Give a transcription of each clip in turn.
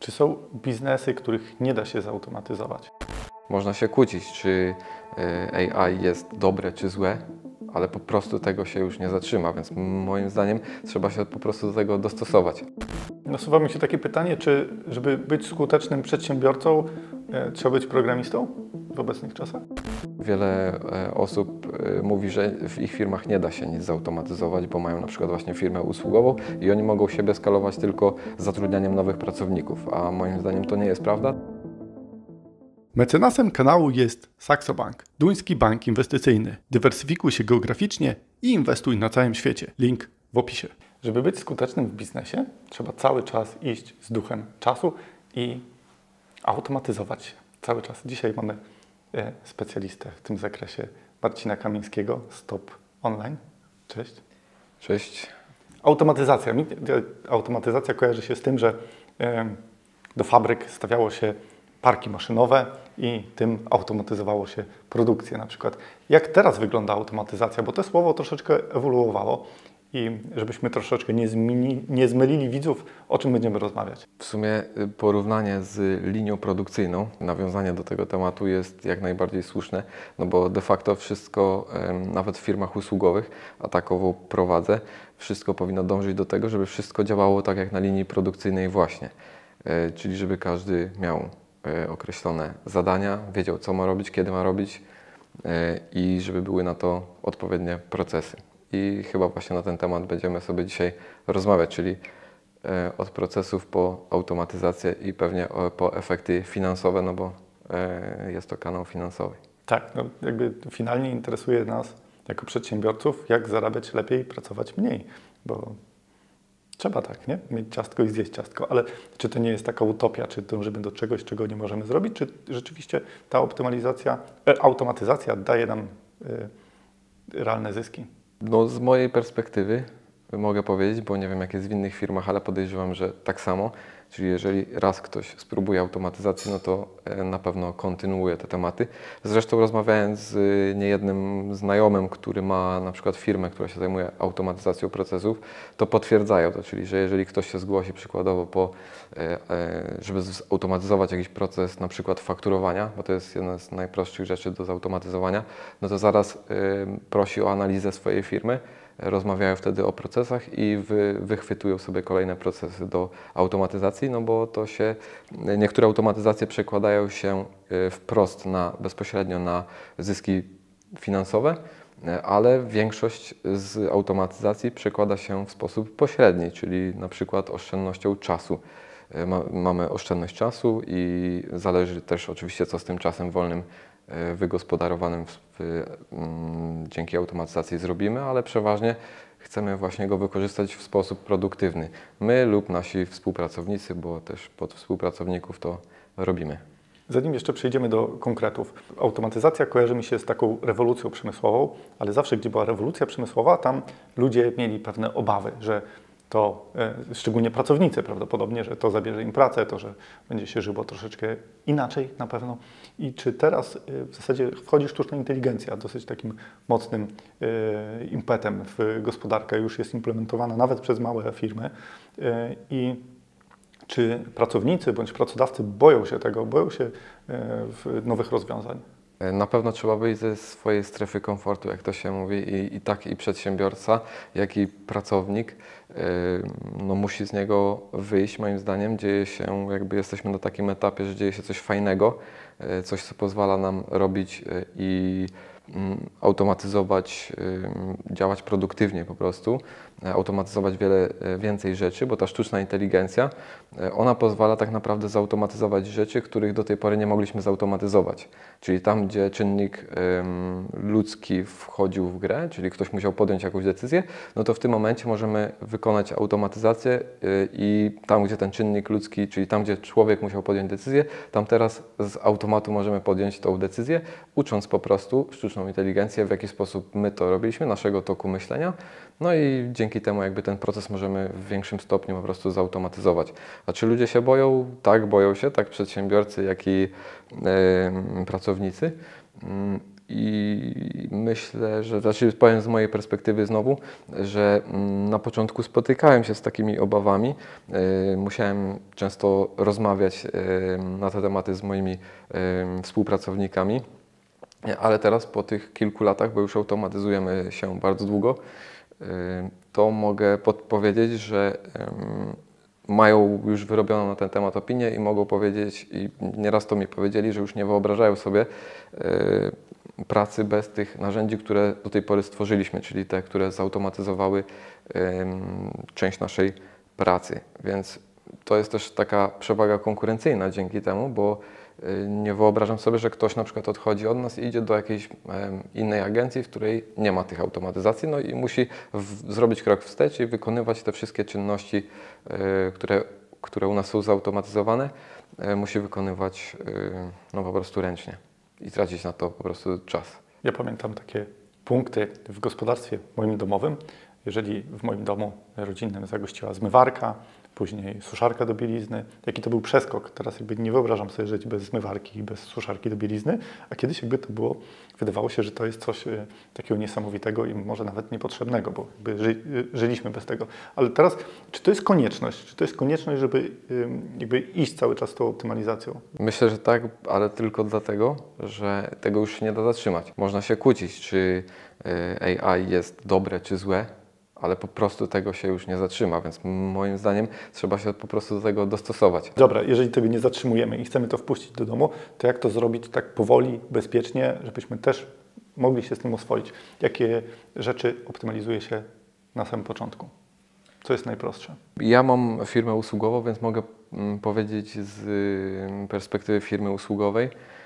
Czy są biznesy, których nie da się zautomatyzować? Można się kłócić, czy AI jest dobre czy złe, ale po prostu tego się już nie zatrzyma, więc moim zdaniem trzeba się po prostu do tego dostosować. Nasuwa mi się takie pytanie, czy żeby być skutecznym przedsiębiorcą, trzeba być programistą w obecnych czasach? Wiele osób mówi, że w ich firmach nie da się nic zautomatyzować, bo mają na przykład właśnie firmę usługową i oni mogą siebie skalować tylko zatrudnianiem nowych pracowników, a moim zdaniem to nie jest prawda. Mecenasem kanału jest Saxo Bank, duński bank inwestycyjny. Dywersyfikuj się geograficznie i inwestuj na całym świecie. Link w opisie. Żeby być skutecznym w biznesie, trzeba cały czas iść z duchem czasu i automatyzować się. Cały czas. Dzisiaj mamy specjalistę w tym zakresie, Marcina Kamińskiego z Top Online. Cześć. Cześć. Automatyzacja. Automatyzacja kojarzy się z tym, że do fabryk stawiało się parki maszynowe i tym automatyzowało się produkcję na przykład. Jak teraz wygląda automatyzacja? Bo to słowo troszeczkę ewoluowało i żebyśmy troszeczkę nie zmylili widzów, o czym będziemy rozmawiać. W sumie porównanie z linią produkcyjną, nawiązanie do tego tematu jest jak najbardziej słuszne, no bo de facto wszystko, nawet w firmach usługowych, a takową prowadzę, wszystko powinno dążyć do tego, żeby wszystko działało tak jak na linii produkcyjnej właśnie. Czyli żeby każdy miał określone zadania, wiedział co ma robić, kiedy ma robić i żeby były na to odpowiednie procesy. I chyba właśnie na ten temat będziemy sobie dzisiaj rozmawiać, czyli od procesów po automatyzację i pewnie po efekty finansowe, no bo jest to kanał finansowy. Tak, no jakby finalnie interesuje nas jako przedsiębiorców, jak zarabiać lepiej i pracować mniej, bo trzeba tak, nie? Mieć ciastko i zjeść ciastko, ale czy to nie jest taka utopia, czy dążymy do czegoś, czego nie możemy zrobić, czy rzeczywiście ta automatyzacja daje nam realne zyski? No z mojej perspektywy mogę powiedzieć, bo nie wiem jak jest w innych firmach, ale podejrzewam, że tak samo. Czyli jeżeli raz ktoś spróbuje automatyzacji, no to na pewno kontynuuje te tematy. Zresztą rozmawiając z niejednym znajomym, który ma na przykład firmę, która się zajmuje automatyzacją procesów, to potwierdzają to, czyli że jeżeli ktoś się zgłosi przykładowo żeby zautomatyzować jakiś proces na przykład fakturowania, bo to jest jedna z najprostszych rzeczy do zautomatyzowania, no to zaraz prosi o analizę swojej firmy, rozmawiają wtedy o procesach i wychwytują sobie kolejne procesy do automatyzacji, no bo to się, niektóre automatyzacje przekładają się wprost bezpośrednio na zyski finansowe, ale większość z automatyzacji przekłada się w sposób pośredni, czyli na przykład oszczędnością czasu. Mamy oszczędność czasu i zależy też oczywiście co z tym czasem wolnym wygospodarowanym dzięki automatyzacji zrobimy, ale przeważnie chcemy właśnie go wykorzystać w sposób produktywny. My lub nasi współpracownicy, bo też pod współpracowników to robimy. Zanim jeszcze przejdziemy do konkretów, automatyzacja kojarzy mi się z taką rewolucją przemysłową, ale zawsze, gdzie była rewolucja przemysłowa, tam ludzie mieli pewne obawy, że to, szczególnie pracownicy prawdopodobnie, że to zabierze im pracę, to, że będzie się żyło troszeczkę inaczej na pewno. I czy teraz w zasadzie wchodzi sztuczna inteligencja dosyć takim mocnym impetem w gospodarkę, już jest implementowana nawet przez małe firmy i czy pracownicy bądź pracodawcy boją się tego, boją się nowych rozwiązań? Na pewno trzeba wyjść ze swojej strefy komfortu, jak to się mówi, i tak i przedsiębiorca, jak i pracownik no, musi z niego wyjść. Moim zdaniem dzieje się, jakby jesteśmy na takim etapie, że dzieje się coś fajnego, coś co pozwala nam robić i automatyzować, działać produktywnie po prostu, automatyzować wiele więcej rzeczy, bo ta sztuczna inteligencja, ona pozwala tak naprawdę zautomatyzować rzeczy, których do tej pory nie mogliśmy zautomatyzować. Czyli tam, gdzie czynnik ludzki wchodził w grę, czyli ktoś musiał podjąć jakąś decyzję, no to w tym momencie możemy wykonać automatyzację i tam, gdzie ten czynnik ludzki, czyli tam, gdzie człowiek musiał podjąć decyzję, tam teraz z automatu możemy podjąć tą decyzję, ucząc po prostu sztuczną inteligencję, w jaki sposób my to robiliśmy, naszego toku myślenia, no i dzięki temu jakby ten proces możemy w większym stopniu po prostu zautomatyzować. A czy ludzie się boją? Tak, boją się, tak przedsiębiorcy, jak i pracownicy. I myślę, że, znaczy powiem z mojej perspektywy znowu, że na początku spotykałem się z takimi obawami. Musiałem często rozmawiać na te tematy z moimi współpracownikami, ale teraz po tych kilku latach, bo już automatyzujemy się bardzo długo, to mogę podpowiedzieć, że mają już wyrobioną na ten temat opinię i mogą powiedzieć, i nieraz to mi powiedzieli, że już nie wyobrażają sobie pracy bez tych narzędzi, które do tej pory stworzyliśmy, czyli te, które zautomatyzowały część naszej pracy. Więc to jest też taka przewaga konkurencyjna dzięki temu, bo nie wyobrażam sobie, że ktoś na przykład odchodzi od nas i idzie do jakiejś innej agencji, w której nie ma tych automatyzacji, no i musi zrobić krok wstecz i wykonywać te wszystkie czynności, które u nas są zautomatyzowane, musi wykonywać no, po prostu ręcznie i tracić na to po prostu czas. Ja pamiętam takie punkty w gospodarstwie moim domowym. Jeżeli w moim domu rodzinnym zagościła zmywarka, później suszarka do bielizny, jaki to był przeskok. Teraz jakby nie wyobrażam sobie żyć bez zmywarki i bez suszarki do bielizny, a kiedyś jakby to było, wydawało się, że to jest coś takiego niesamowitego i może nawet niepotrzebnego, bo jakby żyliśmy bez tego. Ale teraz, czy to jest konieczność? Czy to jest konieczność, żeby jakby iść cały czas tą optymalizacją? Myślę, że tak, ale tylko dlatego, że tego już się nie da zatrzymać. Można się kłócić, czy AI jest dobre, czy złe, ale po prostu tego się już nie zatrzyma, więc moim zdaniem trzeba się po prostu do tego dostosować. Dobra, jeżeli tego nie zatrzymujemy i chcemy to wpuścić do domu, to jak to zrobić tak powoli, bezpiecznie, żebyśmy też mogli się z tym oswoić? Jakie rzeczy optymalizuje się na samym początku? Co jest najprostsze? Ja mam firmę usługową, więc mogę powiedzieć z perspektywy firmy usługowej.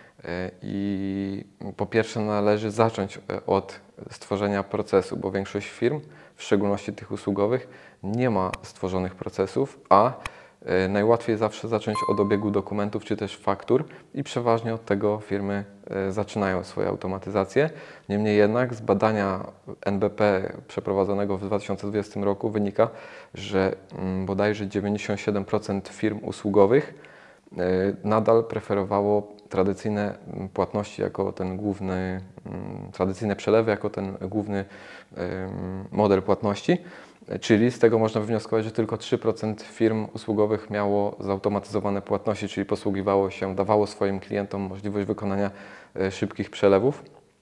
I po pierwsze należy zacząć od stworzenia procesu, bo większość firm, w szczególności tych usługowych, nie ma stworzonych procesów, a najłatwiej zawsze zacząć od obiegu dokumentów czy też faktur i przeważnie od tego firmy zaczynają swoje automatyzacje. Niemniej jednak z badania NBP przeprowadzonego w 2020 roku wynika, że bodajże 97% firm usługowych nadal preferowało tradycyjne płatności jako ten główny, tradycyjne przelewy jako ten główny model płatności, czyli z tego można wywnioskować, że tylko 3% firm usługowych miało zautomatyzowane płatności, czyli posługiwało się, dawało swoim klientom możliwość wykonania szybkich przelewów.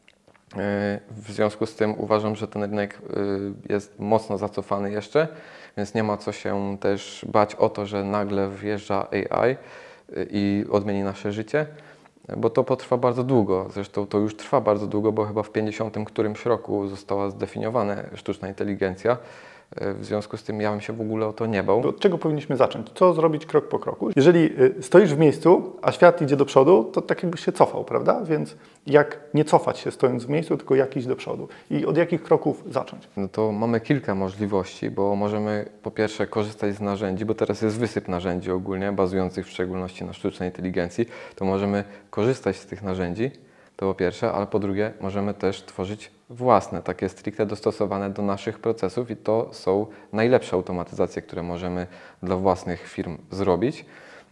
W związku z tym uważam, że ten rynek jest mocno zacofany jeszcze, więc nie ma co się też bać o to, że nagle wjeżdża AI i odmieni nasze życie, bo to potrwa bardzo długo. Zresztą to już trwa bardzo długo, bo chyba w 50 którymś roku została zdefiniowana sztuczna inteligencja. W związku z tym ja bym się w ogóle o to nie bał. Od czego powinniśmy zacząć? Co zrobić krok po kroku? Jeżeli stoisz w miejscu, a świat idzie do przodu, to tak jakbyś się cofał, prawda? Więc jak nie cofać się stojąc w miejscu, tylko jak iść do przodu? I od jakich kroków zacząć? No to mamy kilka możliwości, bo możemy po pierwsze korzystać z narzędzi, bo teraz jest wysyp narzędzi ogólnie, bazujących w szczególności na sztucznej inteligencji, to możemy korzystać z tych narzędzi, to po pierwsze, ale po drugie możemy też tworzyć własne, takie stricte dostosowane do naszych procesów i to są najlepsze automatyzacje, które możemy dla własnych firm zrobić.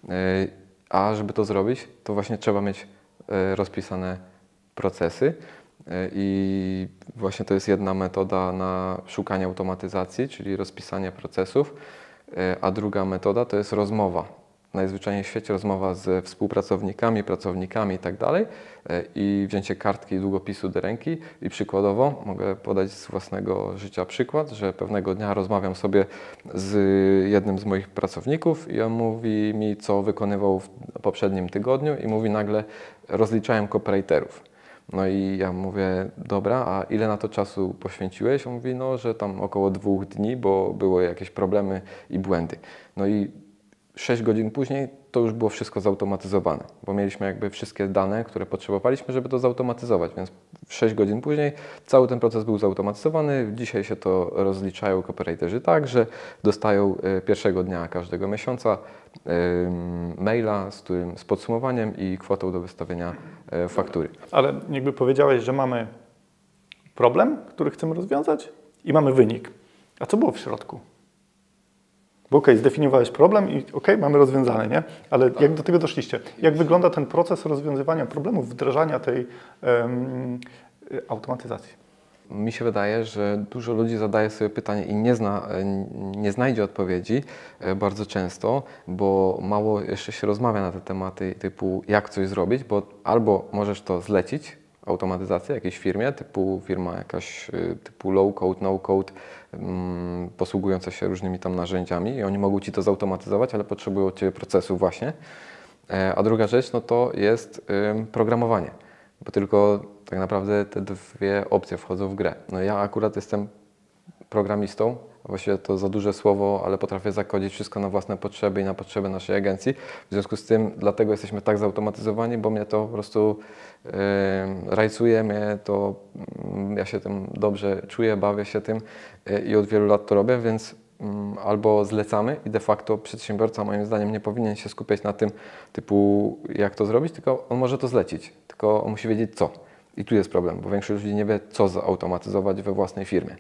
A żeby to zrobić, to właśnie trzeba mieć rozpisane procesy i właśnie to jest jedna metoda na szukanie automatyzacji, czyli rozpisanie procesów, a druga metoda to jest rozmowa. Najzwyczajniej w świecie rozmowa z współpracownikami, pracownikami i tak dalej i wzięcie kartki i długopisu do ręki i przykładowo mogę podać z własnego życia przykład, że pewnego dnia rozmawiam sobie z jednym z moich pracowników i on mówi mi, co wykonywał w poprzednim tygodniu i mówi nagle, rozliczałem copywriterów. No i ja mówię, dobra, a ile na to czasu poświęciłeś? On mówi, no, że tam około 2 dni, bo były jakieś problemy i błędy. No i 6 godzin później to już było wszystko zautomatyzowane, bo mieliśmy jakby wszystkie dane, które potrzebowaliśmy, żeby to zautomatyzować, więc 6 godzin później cały ten proces był zautomatyzowany. Dzisiaj się to rozliczają copywriterzy tak, że dostają pierwszego dnia każdego miesiąca maila z podsumowaniem i kwotą do wystawienia faktury. Ale jakby powiedziałeś, że mamy problem, który chcemy rozwiązać i mamy wynik. A co było w środku? Bo okej, zdefiniowałeś problem i okej, mamy rozwiązane, nie? Ale jak do tego doszliście? Jak wygląda ten proces rozwiązywania problemów, wdrażania tej automatyzacji? Mi się wydaje, że dużo ludzi zadaje sobie pytanie i nie znajdzie odpowiedzi bardzo często, bo mało jeszcze się rozmawia na te tematy typu jak coś zrobić, bo albo możesz to zlecić, automatyzację jakiejś firmie, typu firma jakaś typu low code, no code, posługująca się różnymi tam narzędziami i oni mogą Ci to zautomatyzować, ale potrzebują od Ciebie procesu właśnie. A druga rzecz, no to jest programowanie, bo tylko tak naprawdę te dwie opcje wchodzą w grę. No ja akurat jestem programistą, właściwie to za duże słowo, ale potrafię zakodzić wszystko na własne potrzeby i na potrzeby naszej agencji. W związku z tym dlatego jesteśmy tak zautomatyzowani, bo mnie to po prostu rajcuje, ja się tym dobrze czuję, bawię się tym i od wielu lat to robię, więc albo zlecamy i de facto przedsiębiorca moim zdaniem nie powinien się skupiać na tym typu jak to zrobić, tylko on może to zlecić, tylko on musi wiedzieć co. I tu jest problem, bo większość ludzi nie wie co zautomatyzować we własnej firmie.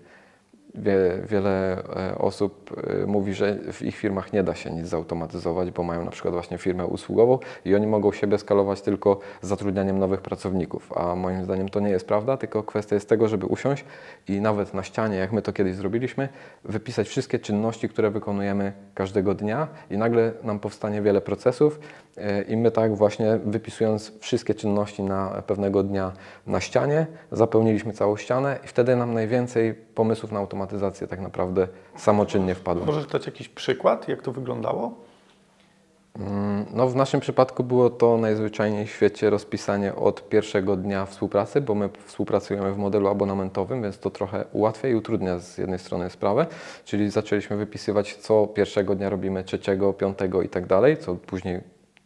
Wiele osób mówi, że w ich firmach nie da się nic zautomatyzować, bo mają na przykład właśnie firmę usługową i oni mogą siebie skalować tylko z zatrudnianiem nowych pracowników, a moim zdaniem to nie jest prawda, tylko kwestia jest tego, żeby usiąść i nawet na ścianie, jak my to kiedyś zrobiliśmy, wypisać wszystkie czynności, które wykonujemy każdego dnia i nagle nam powstanie wiele procesów i my tak właśnie wypisując wszystkie czynności na pewnego dnia na ścianie, zapełniliśmy całą ścianę i wtedy nam najwięcej pomysłów na automatyzację tak naprawdę samoczynnie wpadło. Możesz dać jakiś przykład, jak to wyglądało? No w naszym przypadku było to najzwyczajniej w świecie rozpisanie od pierwszego dnia współpracy, bo my współpracujemy w modelu abonamentowym, więc to trochę ułatwia i utrudnia z jednej strony sprawę, czyli zaczęliśmy wypisywać co pierwszego dnia robimy, trzeciego, piątego i tak dalej, co później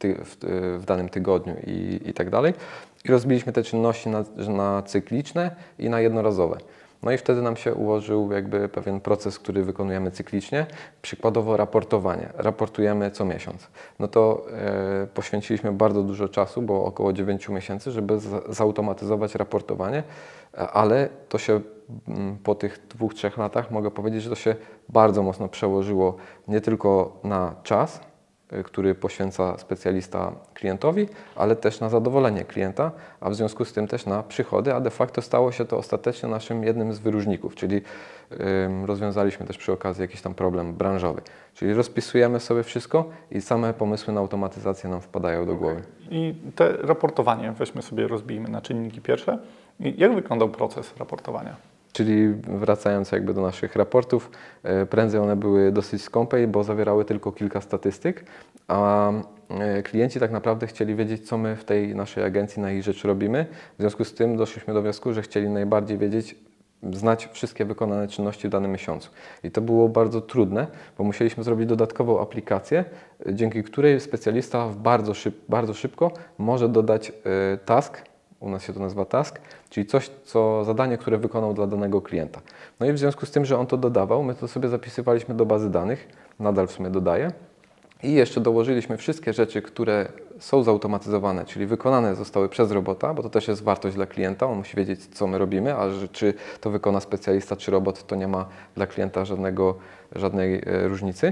w danym tygodniu i tak dalej. I rozbiliśmy te czynności na cykliczne i na jednorazowe. No i wtedy nam się ułożył jakby pewien proces, który wykonujemy cyklicznie. Przykładowo raportowanie. Raportujemy co miesiąc. No to poświęciliśmy bardzo dużo czasu, bo około 9 miesięcy, żeby zautomatyzować raportowanie, ale to się po tych 2-3 latach mogę powiedzieć, że to się bardzo mocno przełożyło nie tylko na czas, który poświęca specjalista klientowi, ale też na zadowolenie klienta, a w związku z tym też na przychody, a de facto stało się to ostatecznie naszym jednym z wyróżników, czyli rozwiązaliśmy też przy okazji jakiś tam problem branżowy. Czyli rozpisujemy sobie wszystko i same pomysły na automatyzację nam wpadają do głowy. I te raportowanie, weźmy sobie, rozbijmy na czynniki pierwsze. Jak wyglądał proces raportowania? Czyli wracając jakby do naszych raportów, prędzej one były dosyć skąpe, bo zawierały tylko kilka statystyk, a klienci tak naprawdę chcieli wiedzieć, co my w tej naszej agencji na ich rzecz robimy. W związku z tym doszliśmy do wniosku, że chcieli najbardziej wiedzieć, znać wszystkie wykonane czynności w danym miesiącu. I to było bardzo trudne, bo musieliśmy zrobić dodatkową aplikację, dzięki której specjalista bardzo szybko może dodać task. U nas się to nazywa task, czyli zadanie, które wykonał dla danego klienta. No i w związku z tym, że on to dodawał, my to sobie zapisywaliśmy do bazy danych, nadal w sumie dodaję. I jeszcze dołożyliśmy wszystkie rzeczy, które są zautomatyzowane, czyli wykonane zostały przez robota, bo to też jest wartość dla klienta, on musi wiedzieć, co my robimy, a że czy to wykona specjalista, czy robot, to nie ma dla klienta żadnej różnicy.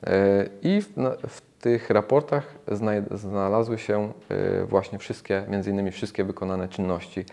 I w tych raportach znalazły się właśnie między innymi wszystkie wykonane czynności,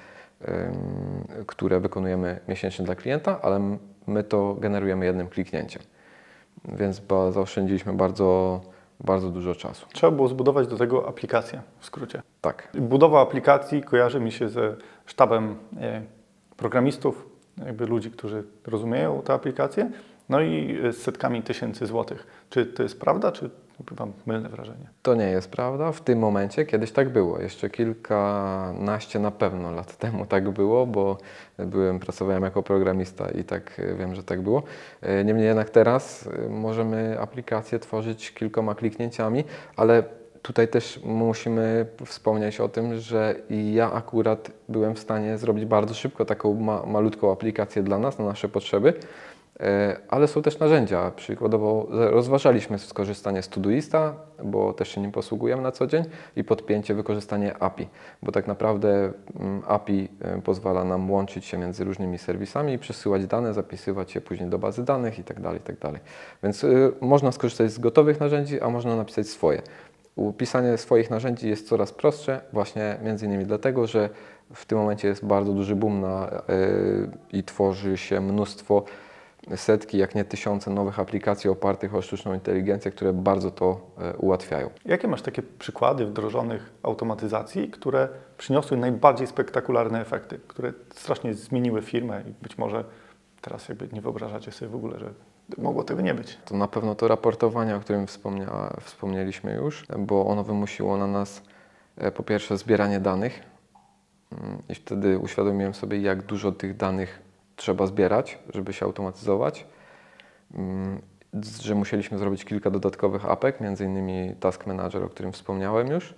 które wykonujemy miesięcznie dla klienta, ale my to generujemy jednym kliknięciem. Więc zaoszczędziliśmy bardzo dużo czasu. Trzeba było zbudować do tego aplikację, w skrócie. Tak. Budowa aplikacji kojarzy mi się ze sztabem programistów, jakby ludzi, którzy rozumieją tę aplikację, no i z setkami tysięcy złotych. Czy to jest prawda, czy mam mylne wrażenie? To nie jest prawda. W tym momencie kiedyś tak było. Jeszcze kilkanaście na pewno lat temu tak było, bo pracowałem jako programista i tak wiem, że tak było. Niemniej jednak teraz możemy aplikację tworzyć kilkoma kliknięciami, ale tutaj też musimy wspomnieć o tym, że ja akurat byłem w stanie zrobić bardzo szybko taką malutką aplikację dla nas, na nasze potrzeby, ale są też narzędzia. Przykładowo rozważaliśmy skorzystanie z Todoista, bo też się nim posługujemy na co dzień i podpięcie, wykorzystanie API, bo tak naprawdę API pozwala nam łączyć się między różnymi serwisami, przesyłać dane, zapisywać je później do bazy danych itd., itd. Więc można skorzystać z gotowych narzędzi, a można napisać swoje. Pisanie swoich narzędzi jest coraz prostsze, właśnie między innymi dlatego, że w tym momencie jest bardzo duży boom i tworzy się mnóstwo, setki, jak nie tysiące nowych aplikacji opartych o sztuczną inteligencję, które bardzo to ułatwiają. Jakie masz takie przykłady wdrożonych automatyzacji, które przyniosły najbardziej spektakularne efekty, które strasznie zmieniły firmę i być może teraz jakby nie wyobrażacie sobie w ogóle, że mogło tego nie być? To na pewno to raportowanie, o którym wspomnieliśmy już, bo ono wymusiło na nas po pierwsze zbieranie danych i wtedy uświadomiłem sobie, jak dużo tych danych trzeba zbierać, żeby się automatyzować, że musieliśmy zrobić kilka dodatkowych apek, między innymi Task Manager, o którym wspomniałem już.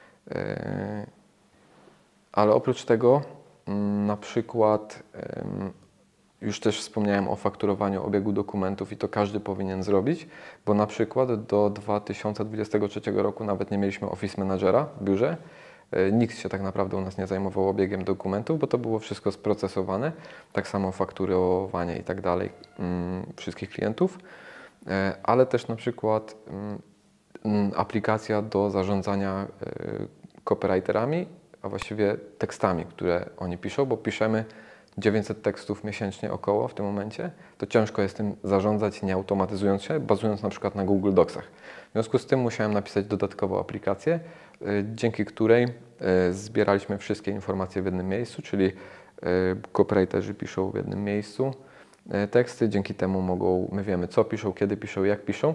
Ale oprócz tego na przykład już też wspomniałem o fakturowaniu obiegu dokumentów i to każdy powinien zrobić, bo na przykład do 2023 roku nawet nie mieliśmy Office Managera w biurze. Nikt się tak naprawdę u nas nie zajmował obiegiem dokumentów, bo to było wszystko sprocesowane. Tak samo fakturowanie i tak dalej wszystkich klientów, ale też na przykład aplikacja do zarządzania copywriterami, a właściwie tekstami, które oni piszą, bo piszemy 900 tekstów miesięcznie około w tym momencie, to ciężko jest tym zarządzać, nie automatyzując się, bazując na przykład na Google Docsach. W związku z tym musiałem napisać dodatkową aplikację, dzięki której zbieraliśmy wszystkie informacje w jednym miejscu, czyli copywriterzy piszą w jednym miejscu teksty, dzięki temu my wiemy co piszą, kiedy piszą, jak piszą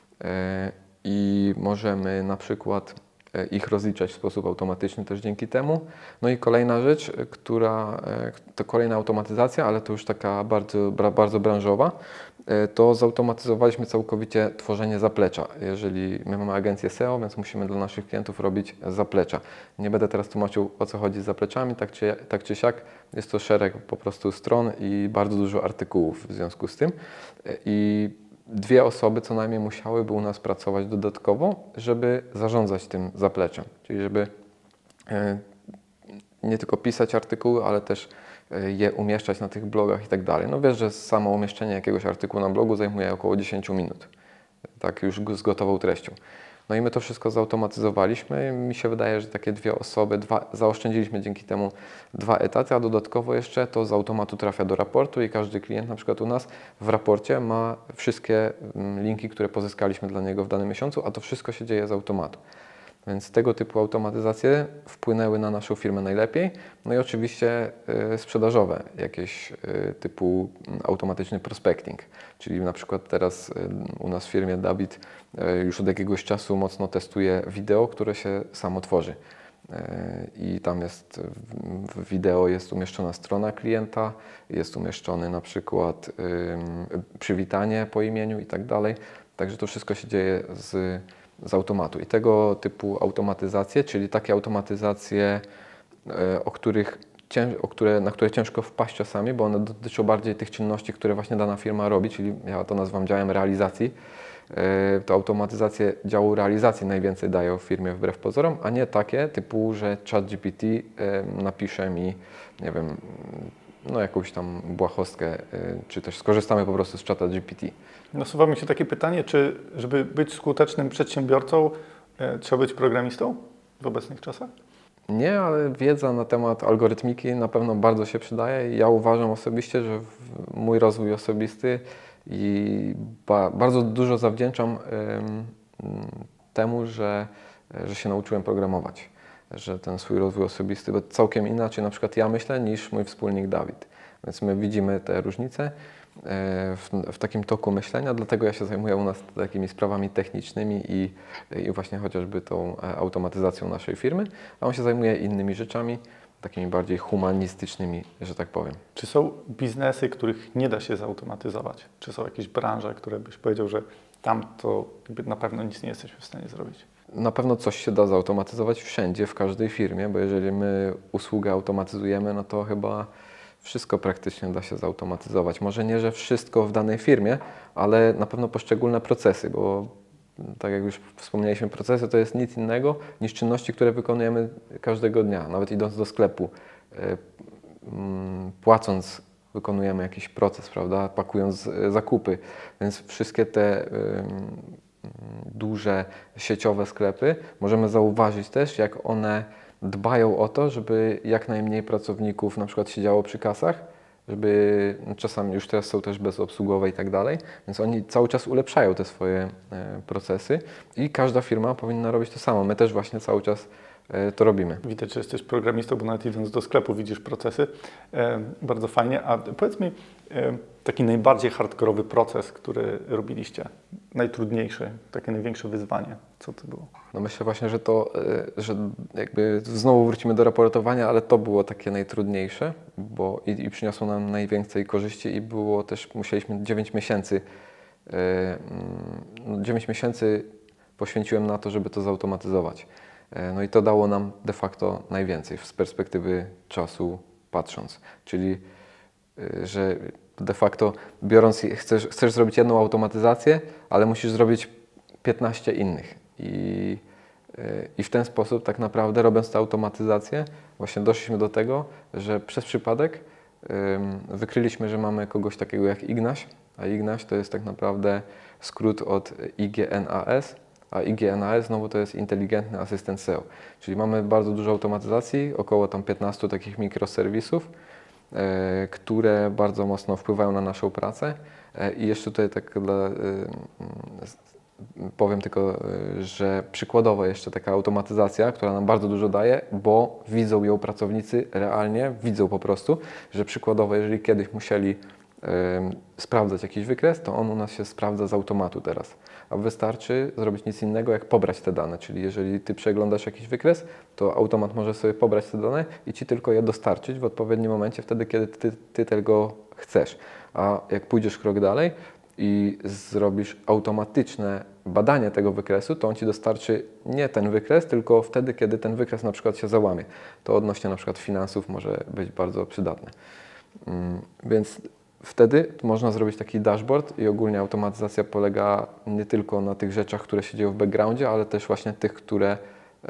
i możemy na przykład ich rozliczać w sposób automatyczny też dzięki temu. No i kolejna rzecz, to kolejna automatyzacja, ale to już taka bardzo branżowa, to zautomatyzowaliśmy całkowicie tworzenie zaplecza. Jeżeli my mamy agencję SEO, więc musimy dla naszych klientów robić zaplecza. Nie będę teraz tłumaczył, o co chodzi z zapleczami, tak czy siak jest to szereg po prostu stron i bardzo dużo artykułów w związku z tym. I 2 osoby co najmniej musiałyby u nas pracować dodatkowo, żeby zarządzać tym zapleczem. Czyli żeby nie tylko pisać artykuły, ale też je umieszczać na tych blogach i tak dalej. No wiesz, że samo umieszczenie jakiegoś artykułu na blogu zajmuje około 10 minut. Tak już z gotową treścią. No i my to wszystko zautomatyzowaliśmy. Mi się wydaje, że takie 2 osoby, zaoszczędziliśmy dzięki temu 2 etaty, a dodatkowo jeszcze to z automatu trafia do raportu i każdy klient na przykład u nas w raporcie ma wszystkie linki, które pozyskaliśmy dla niego w danym miesiącu, a to wszystko się dzieje z automatu. Więc tego typu automatyzacje wpłynęły na naszą firmę najlepiej. No i oczywiście sprzedażowe, jakieś typu automatyczny prospecting. Czyli na przykład teraz u nas w firmie Dawid już od jakiegoś czasu mocno testuje wideo, które się samo tworzy. I tam jest, w wideo jest umieszczona strona klienta, jest umieszczony na przykład przywitanie po imieniu i tak dalej. Także to wszystko się dzieje z automatu. I tego typu automatyzacje, czyli takie automatyzacje, na które ciężko wpaść czasami, bo one dotyczą bardziej tych czynności, które właśnie dana firma robi, czyli ja to nazywam działem realizacji. To automatyzacje działu realizacji najwięcej dają w firmie wbrew pozorom, a nie takie typu, że ChatGPT napisze mi, nie wiem, no jakąś tam błahostkę, czy też skorzystamy po prostu z ChatGPT. Nasuwa mi się takie pytanie, czy żeby być skutecznym przedsiębiorcą, trzeba być programistą w obecnych czasach? Nie, ale wiedza na temat algorytmiki na pewno bardzo się przydaje. Ja uważam osobiście, że mój rozwój osobisty i bardzo dużo zawdzięczam temu, że się nauczyłem programować. Że ten swój rozwój osobisty, bo całkiem inaczej na przykład ja myślę niż mój wspólnik Dawid. Więc my widzimy te różnice w takim toku myślenia, dlatego ja się zajmuję u nas takimi sprawami technicznymi i właśnie chociażby tą automatyzacją naszej firmy, a on się zajmuje innymi rzeczami, takimi bardziej humanistycznymi, że tak powiem. Czy są biznesy, których nie da się zautomatyzować? Czy są jakieś branże, które byś powiedział, że tam to na pewno nic nie jesteśmy w stanie zrobić? Na pewno coś się da zautomatyzować wszędzie, w każdej firmie, bo jeżeli my usługę automatyzujemy, no to chyba wszystko praktycznie da się zautomatyzować. Może nie, że wszystko w danej firmie, ale na pewno poszczególne procesy, bo tak jak już wspomnieliśmy, procesy to jest nic innego niż czynności, które wykonujemy każdego dnia. Nawet idąc do sklepu, płacąc, wykonujemy jakiś proces, prawda? Pakując zakupy. Więc wszystkie te duże sieciowe sklepy możemy zauważyć też, jak one dbają o to, żeby jak najmniej pracowników na przykład siedziało przy kasach, żeby czasami już teraz są też bezobsługowe i tak dalej, więc oni cały czas ulepszają te swoje procesy i każda firma powinna robić to samo. My też właśnie cały czas to robimy. Widać, że jesteś programistą, bo nawet idąc do sklepu widzisz procesy. Bardzo fajnie. A powiedz mi, taki najbardziej hardkorowy proces, który robiliście, najtrudniejszy, takie największe wyzwanie, co to było? No myślę właśnie, że to, że jakby znowu wrócimy do raportowania, ale to było takie najtrudniejsze, bo i przyniosło nam najwięcej korzyści i było też, musieliśmy 9 miesięcy, 9 miesięcy poświęciłem na to, żeby to zautomatyzować. No i to dało nam de facto najwięcej z perspektywy czasu patrząc, czyli że de facto biorąc, chcesz zrobić jedną automatyzację, ale musisz zrobić 15 innych i w ten sposób tak naprawdę robiąc tę automatyzację właśnie doszliśmy do tego, że przez przypadek wykryliśmy, że mamy kogoś takiego jak Ignaś, a Ignaś to jest tak naprawdę skrót od IGNAS, a IGNAS znowu to jest inteligentny asystent SEO. Czyli mamy bardzo dużo automatyzacji, około tam 15 takich mikroserwisów, które bardzo mocno wpływają na naszą pracę. I jeszcze tutaj tak powiem tylko, że przykładowo jeszcze taka automatyzacja, która nam bardzo dużo daje, bo widzą ją pracownicy realnie, widzą po prostu, że przykładowo jeżeli kiedyś musieli sprawdzać jakiś wykres, to on u nas się sprawdza z automatu teraz. A wystarczy zrobić nic innego, jak pobrać te dane. Czyli jeżeli Ty przeglądasz jakiś wykres, to automat może sobie pobrać te dane i Ci tylko je dostarczyć w odpowiednim momencie, wtedy kiedy Ty tego chcesz. A jak pójdziesz krok dalej i zrobisz automatyczne badanie tego wykresu, to on Ci dostarczy nie ten wykres, tylko wtedy, kiedy ten wykres na przykład się załamie. To odnośnie na przykład finansów może być bardzo przydatne. Więc wtedy można zrobić taki dashboard i ogólnie automatyzacja polega nie tylko na tych rzeczach, które się dzieją w backgroundzie, ale też właśnie tych, które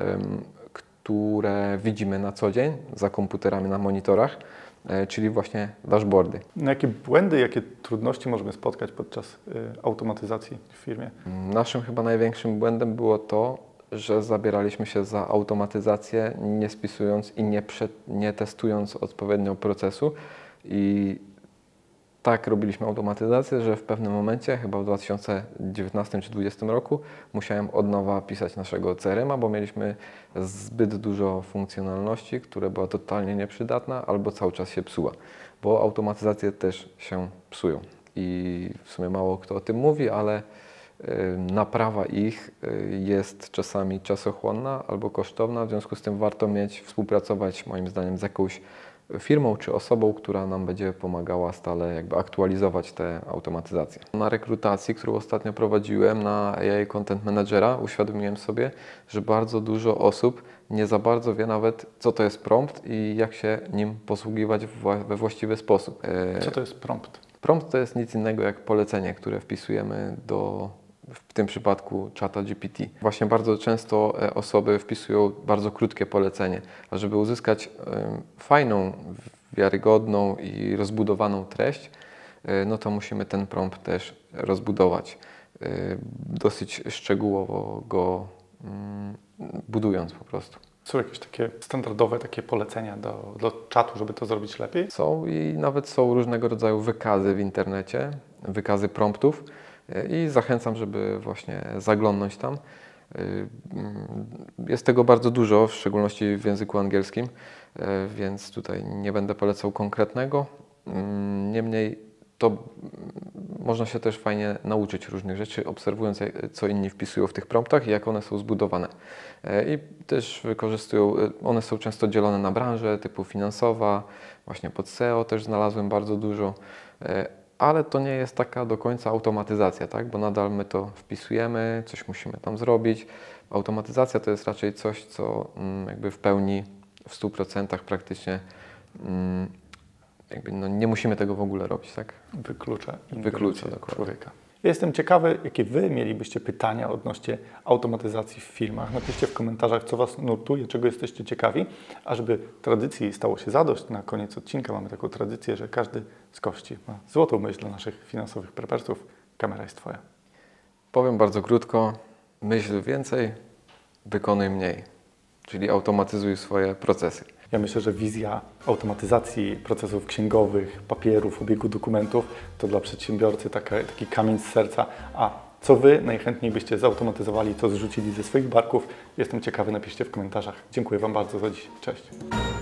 widzimy na co dzień za komputerami na monitorach, czyli właśnie dashboardy. Na jakie błędy, jakie trudności możemy spotkać podczas automatyzacji w firmie? Naszym chyba największym błędem było to, że zabieraliśmy się za automatyzację, nie spisując i nie testując odpowiednio procesu. I tak robiliśmy automatyzację, że w pewnym momencie, chyba w 2019 czy 2020 roku, musiałem od nowa pisać naszego CRM-a, bo mieliśmy zbyt dużo funkcjonalności, która była totalnie nieprzydatna albo cały czas się psuła, bo automatyzacje też się psują. I w sumie mało kto o tym mówi, ale naprawa ich jest czasami czasochłonna albo kosztowna, w związku z tym warto współpracować moim zdaniem z jakąś firmą czy osobą, która nam będzie pomagała stale jakby aktualizować te automatyzacje. Na rekrutacji, którą ostatnio prowadziłem na AI Content Managera, uświadomiłem sobie, że bardzo dużo osób nie za bardzo wie nawet, co to jest prompt i jak się nim posługiwać we właściwy sposób. Co to jest prompt? Prompt to jest nic innego jak polecenie, które wpisujemy w tym przypadku czata GPT. Właśnie bardzo często osoby wpisują bardzo krótkie polecenie, a żeby uzyskać fajną, wiarygodną i rozbudowaną treść, no to musimy ten prompt też rozbudować, dosyć szczegółowo go budując po prostu. Są jakieś takie standardowe takie polecenia do czatu, żeby to zrobić lepiej? Są i nawet są różnego rodzaju wykazy w internecie, wykazy promptów. I zachęcam, żeby właśnie zaglądnąć tam. Jest tego bardzo dużo, w szczególności w języku angielskim, więc tutaj nie będę polecał konkretnego. Niemniej to można się też fajnie nauczyć różnych rzeczy, obserwując, co inni wpisują w tych promptach i jak one są zbudowane. I też one są często dzielone na branże typu finansowa, właśnie pod SEO też znalazłem bardzo dużo. Ale to nie jest taka do końca automatyzacja, tak? Bo nadal my to wpisujemy, coś musimy tam zrobić. Automatyzacja to jest raczej coś, co jakby w pełni, w 100% praktycznie jakby no, nie musimy tego w ogóle robić, tak? Wyklucza dokładnie. człowieka. Ja jestem ciekawy, jakie Wy mielibyście pytania odnośnie automatyzacji w firmach. Napiszcie w komentarzach, co Was nurtuje, czego jesteście ciekawi, a żeby tradycji stało się zadość. Na koniec odcinka mamy taką tradycję, że każdy z gości ma złotą myśl dla naszych finansowych prepersów. Kamera jest Twoja. Powiem bardzo krótko, myśl więcej, wykonuj mniej, czyli automatyzuj swoje procesy. Ja myślę, że wizja automatyzacji procesów księgowych, papierów, obiegu dokumentów to dla przedsiębiorcy taki kamień z serca. A co Wy najchętniej byście zautomatyzowali, co zrzucili ze swoich barków? Jestem ciekawy, napiszcie w komentarzach. Dziękuję Wam bardzo za dziś. Cześć.